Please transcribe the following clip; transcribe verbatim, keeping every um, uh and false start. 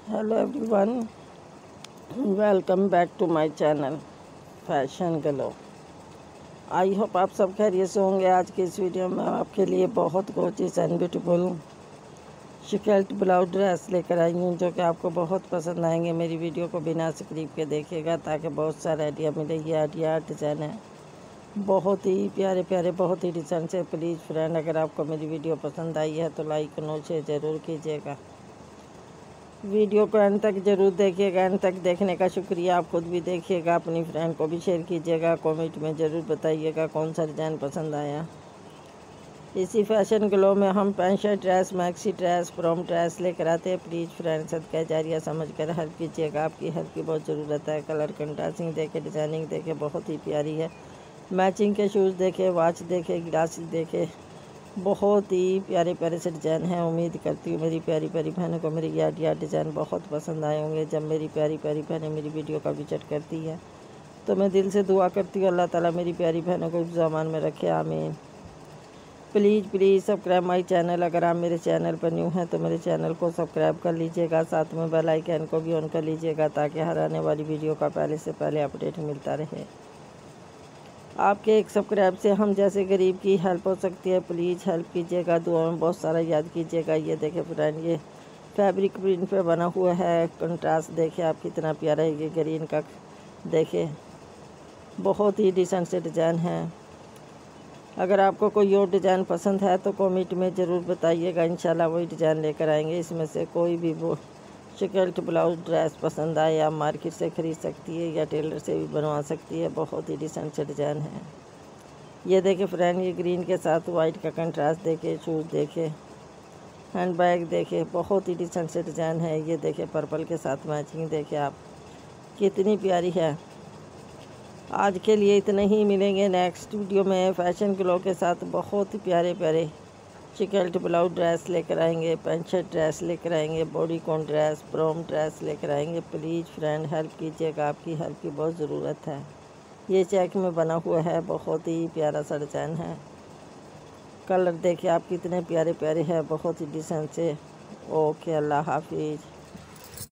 Hello everyone, welcome back to my channel Fashion Glow. I hope आप सब खैरियत से होंगे। आज की इस वीडियो में आपके लिए बहुत गोर्जियस एंड ब्यूटीफुल शिकल्ट ब्लाउज ड्रेस लेकर आई हूँ, जो कि आपको बहुत पसंद आएंगे। मेरी वीडियो को बिना स्क्रिप के देखिएगा ताकि बहुत सारा आइडिया मिले। ये आइडिया डिज़ाइन है, बहुत ही प्यारे प्यारे, बहुत ही डिज़ाइन से। प्लीज़ फ्रेंड, अगर आपको मेरी वीडियो पसंद आई है तो लाइक नोट शेयर ज़रूर कीजिएगा। वीडियो को एंड तक ज़रूर देखिएगा। एंड तक देखने का शुक्रिया। आप खुद भी देखिएगा, अपनी फ्रेंड को भी शेयर कीजिएगा। कमेंट में ज़रूर बताइएगा कौन सा डिज़ाइन पसंद आया। इसी फैशन ग्लो में हम pant shirt dress, maxi dress, frock dress लेकर आते हैं। प्लीज़ फ्रेंड, सदका जारिया समझ कर हेल्प कीजिएगा। आपकी हेल्प की बहुत ज़रूरत है। कलर कंट्रास्टिंग देखे, डिज़ाइनिंग देखे, बहुत ही प्यारी है। मैचिंग के शूज़ देखे, वॉच देखे, ग्लासेस देखे, बहुत ही प्यारे प्यारे से डिज़ाइन हैं। उम्मीद करती हूँ मेरी प्यारी प्यारी बहनों को मेरी याद याद डिज़ाइन बहुत पसंद आए होंगे। जब मेरी प्यारी प्यारी बहनें मेरी वीडियो का विजिट करती है तो मैं दिल से दुआ करती हूँ अल्लाह ताला मेरी प्यारी बहनों को इस ज़मान में रखे, आमीन। Please please subscribe my channel. अगर आप मेरे चैनल पर न्यू हैं तो मेरे चैनल को सब्सक्राइब कर लीजिएगा। साथ में बेल आइकन को भी ऑन कर लीजिएगा ताकि हर आने वाली वीडियो का पहले से पहले अपडेट मिलता रहे। आपके एक सब्सक्राइब से हम जैसे गरीब की हेल्प हो सकती है। प्लीज़ हेल्प कीजिएगा, दुआ में बहुत सारा याद कीजिएगा। ये देखे फ्रेंड, ये फैब्रिक प्रिंट पे बना हुआ है। कंट्रास्ट देखे आप कितना प्यारा है। ये ग्रीन का देखे, बहुत ही डिसेंट से डिज़ाइन है। अगर आपको कोई और डिज़ाइन पसंद है तो कमेंट में ज़रूर बताइएगा, इंशाल्लाह वही डिज़ाइन लेकर आएंगे। इसमें से कोई भी वो शिकल्ट ब्लाउज ड्रेस पसंद आए, आप मार्केट से ख़रीद सकती है या टेलर से भी बनवा सकती है। बहुत ही डिसेंट से डिज़ाइन है। ये देखे फ्रेंड, ये ग्रीन के साथ वाइट का कंट्रास्ट देखे, शूज़ देखे, हैंड बैग देखे, बहुत ही डिसेंट से डिज़ाइन है। ये देखे पर्पल के साथ मैचिंग देखे आप, कितनी प्यारी है। आज के लिए इतने ही, मिलेंगे नेक्स्ट वीडियो में फैशन ग्लो के साथ। बहुत ही प्यारे प्यारे शिकल्ट ब्लाउज ड्रेस लेकर आएंगे, पैंट शर्ट ड्रेस लेकर आएंगे, bodycon dress, frock dress लेकर आएंगे। प्लीज़ फ्रेंड हेल्प कीजिएगा, आपकी हेल्प की बहुत ज़रूरत है। ये चेक में बना हुआ है, बहुत ही प्यारा सा डिज़ाइन है। कलर देखिए आप कितने प्यारे प्यारे हैं, बहुत ही डिसेंट से। ओके, अल्लाह हाफिज़।